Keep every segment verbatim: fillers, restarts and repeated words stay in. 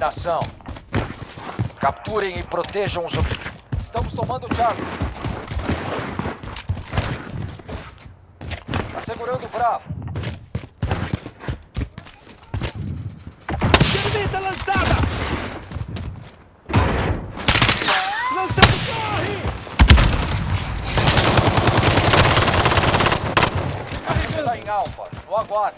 dominação. Capturem e protejam os objetivos. Estamos tomando o Charlie. Assegurando o Bravo. Termita lançada! Lançando, corre! Está em Alfa, no aguardo.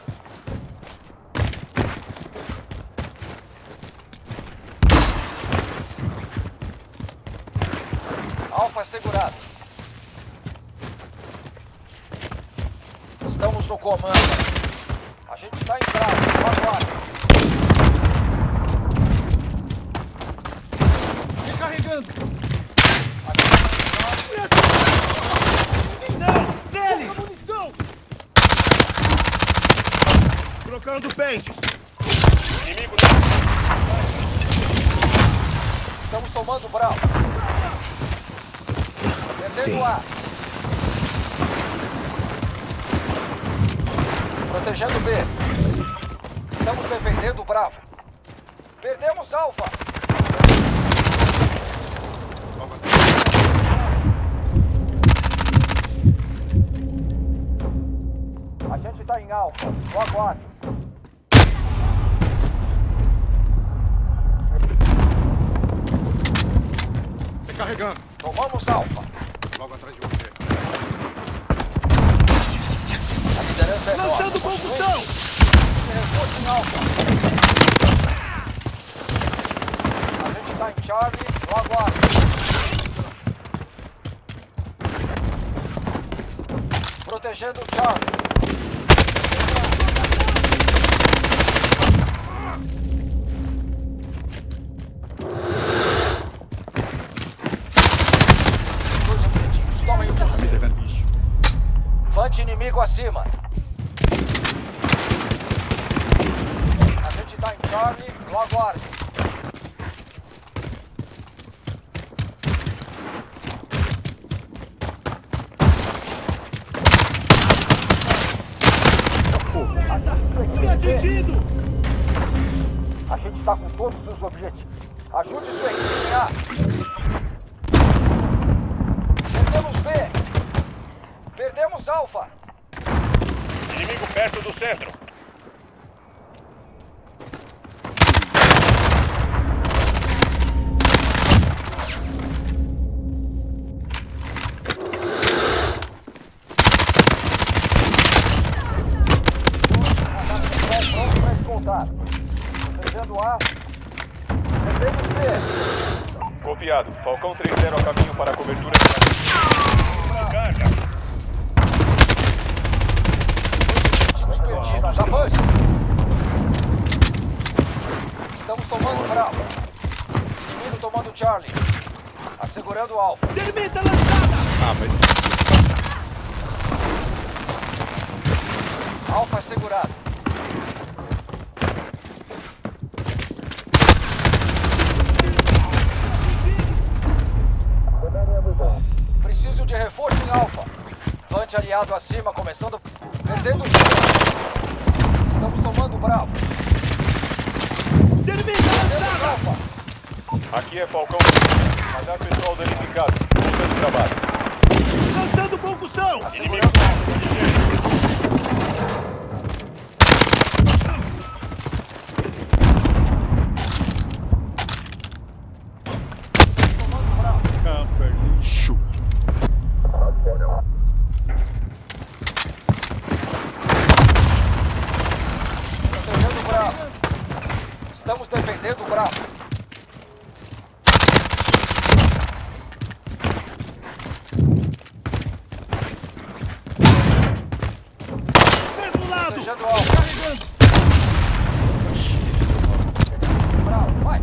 Alfa assegurado. Estamos no comando. A gente está em Bravo, no aguardo. Recarregando! Não! Neles! Munição! Trocando pentes! Inimigo Estamos tomando Bravo. Perdendo o ar. Protegendo B. Estamos defendendo o Bravo. Perdemos Alfa. A gente está em Alfa. No aguardo. Recarregando! Tomamos Alfa. Logo atrás de você. A liderança é nossa. Lançando confusão! Reforço em Alfa. A gente está em Charlie. No aguardo. Protegendo o Charlie. Dois objetivos. Tomem o terceiro. bicho. Vante inimigo acima. A gente tá em Charlie, no aguardo. Fui atingido! A gente tá com todos os objetivos. Ajude sua equipe A. Perdemos B. Perdemos Alfa. Inimigo perto do centro. Pronto para escoltar. Protegendo A. Perdemos B. Copiado. Falcão três zero a caminho para a cobertura de carga. Objetivos perdidos. Avance. Estamos tomando Bravo. Inimigo tomando Charlie. Assegurando Alfa. Termita lançada! Ah, mas... Alfa assegurado. Preciso de reforço em Alfa. Vante aliado acima, começando... Perdendo o centro. Estamos tomando Bravo. Termita Perdemos lançada! Alfa. Aqui é Falcão. Mas há pessoal danificado. Voltando trabalho. Lançando concussão! Inimigo Tomando Bravo. Camper lixo. Protegendo Bravo. Estamos defendendo o Bravo. Mesmo lado! Protegendo Alfa. Carregando! Bravo, vai.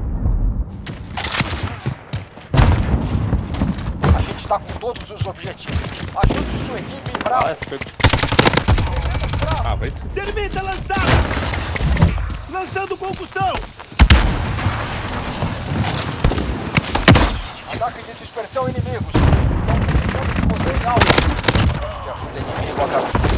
A gente está com todos os objetivos. Ajude sua equipe em Bravo. Ah, foi... Perdemos Bravo. ah vai ser. Termita lançada! Lançando concussão! Ataque de dispersão inimigos. Estão precisando de você em Alfa. De ajuda inimigo a captura.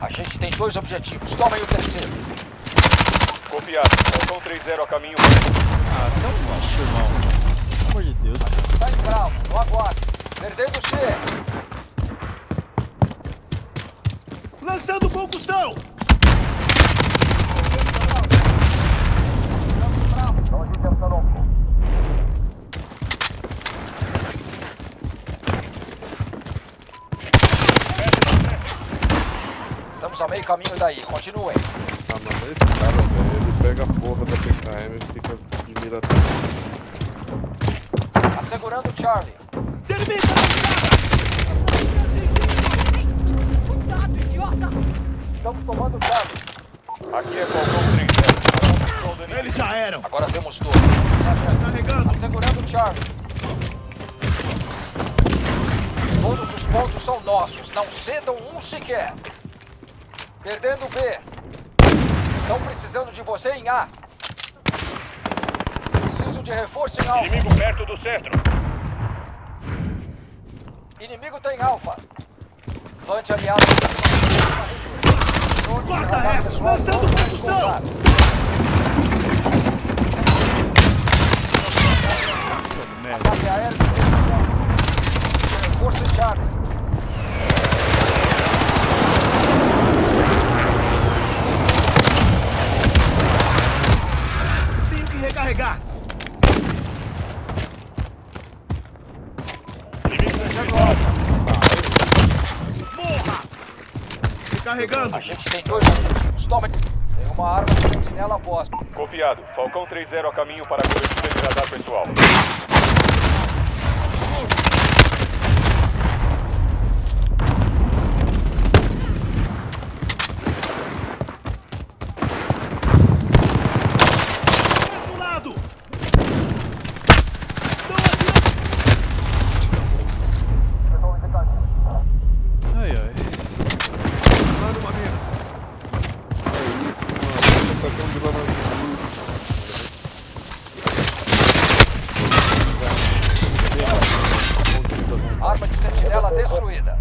A gente tem dois objetivos. Tomem o terceiro. Copiado. Falcão três zero a caminho. Ah, você é um lixo, irmão. Pelo amor de Deus. Tá em bravo. No aguardo. Perdendo o C. Lançando concussão! Estamos a meio caminho daí. Continuem. Ah, mas esse cara, velho, ele pega a porra da P K M e fica de mira atrás. Assegurando o Charlie. Termita a Cuidado, idiota! Estamos tomando o Charlie. Aqui é Falcão três zero. lançada! Eles já eram! Agora temos dois. Carregando! Assegurando o Charlie. Todos os pontos são nossos. Não cedam um sequer. Perdendo B. Estão precisando de você em A. Preciso de reforço em Alfa. Inimigo perto do centro. Inimigo tem Alfa. Levante aliado. Guarda essa! Lançando concussão! Nossa, merda. Ataque aéreo de precisão. Reforço em Charlie. Tenho que recarregar! Morra! Recarregando! A gente tem dois objetivos. Tome. Tem uma arma de sentinela posta. Copiado. Falcão três zero a caminho para a cobertura de radar pessoal. Do lado! Ai, ai. Manda uma mina! É isso, mano. Tá tão de lá na Arma de sentinela destruída.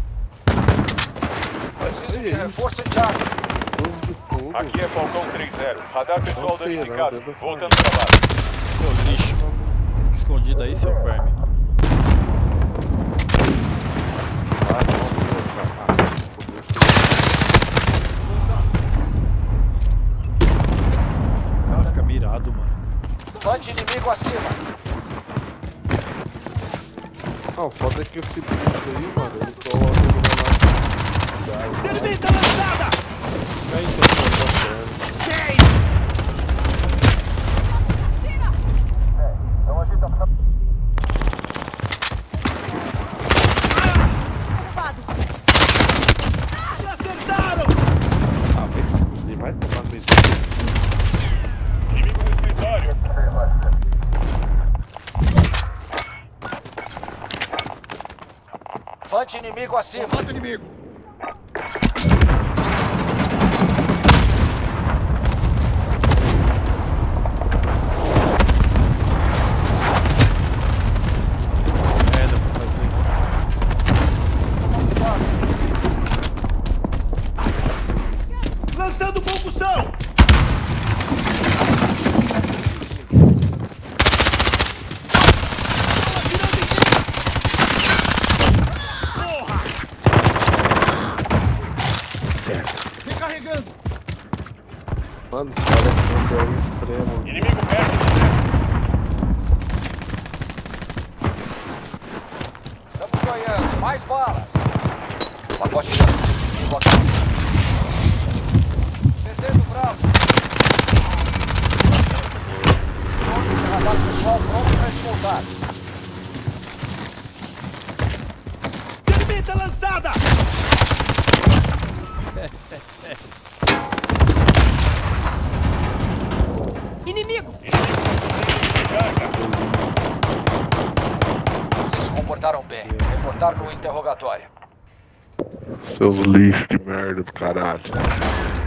Preciso de reforço em Charlie. Aqui é Falcão três zero. Radar pessoal Não sei, não, danificado. dentro da Voltando para base. Seu lixo. Fica escondido aí, seu verme. O cara fica mirado, mano. Levante inimigo acima. Não, foda é que esse bicho aí, mano, ele coloca ele lá. Termita lançada! Vem, seu porra. Quem? Ocupado! Me acertaram! Ah, vai se fuder, vai tomar no meio. Inimigo no escritório. Levante inimigo acima. Mata inimigo! Merda, foi fazer. Lançando concussão! Porra! Certo. Recarregando! Mano, os caras são é um extremo. Inimigo perto do centro. Estamos ganhando. Mais balas. Pacote de inimigo aqui. Perdendo o bravo. Drone de radar pessoal pronto para escoltar. Termita lançada! Inimigo! Vocês se comportaram bem. Reportar no interrogatório. Seus lixos de merda do caralho.